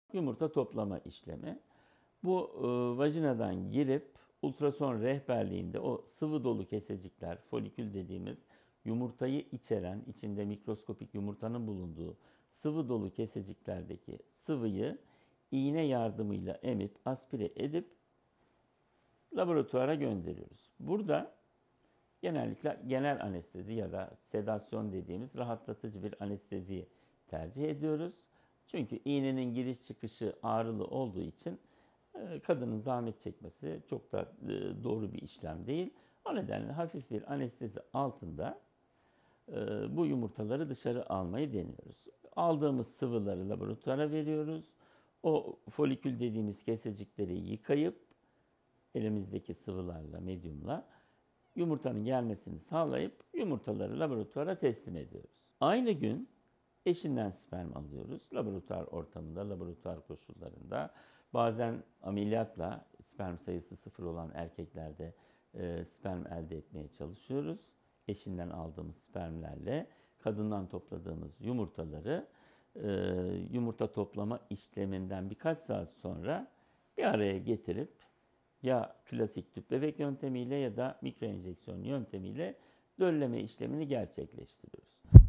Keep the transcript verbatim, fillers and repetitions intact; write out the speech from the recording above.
Yumurta toplama işlemi. Bu e, vajinadan girip ultrason rehberliğinde o sıvı dolu kesecikler, folikül dediğimiz yumurtayı içeren, içinde mikroskopik yumurtanın bulunduğu sıvı dolu keseciklerdeki sıvıyı iğne yardımıyla emip, aspire edip laboratuvara gönderiyoruz. Burada genellikle genel anestezi ya da sedasyon dediğimiz rahatlatıcı bir anestezi tercih ediyoruz. Çünkü iğnenin giriş çıkışı ağrılı olduğu için kadının zahmet çekmesi çok da doğru bir işlem değil. O nedenle hafif bir anestezi altında bu yumurtaları dışarı almayı deniyoruz. Aldığımız sıvıları laboratuvara veriyoruz. O folikül dediğimiz kesecikleri yıkayıp elimizdeki sıvılarla, medyumla yumurtanın gelmesini sağlayıp yumurtaları laboratuvara teslim ediyoruz. Aynı gün eşinden sperm alıyoruz. Laboratuvar ortamında, laboratuvar koşullarında. Bazen ameliyatla sperm sayısı sıfır olan erkeklerde e, sperm elde etmeye çalışıyoruz. Eşinden aldığımız spermlerle kadından topladığımız yumurtaları e, yumurta toplama işleminden birkaç saat sonra bir araya getirip ya klasik tüp bebek yöntemiyle ya da mikroenjeksiyon yöntemiyle dölleme işlemini gerçekleştiriyoruz.